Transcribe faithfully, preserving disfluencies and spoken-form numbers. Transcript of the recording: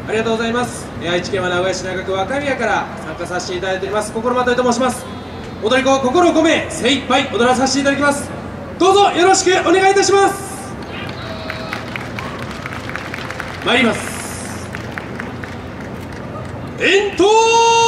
ありがとうございます。愛知県は名古屋市中区若宮から参加させていただいております心まといと申します。踊り子心を込め精一杯踊らさせていただきます。どうぞよろしくお願いいたします。参ります。遠投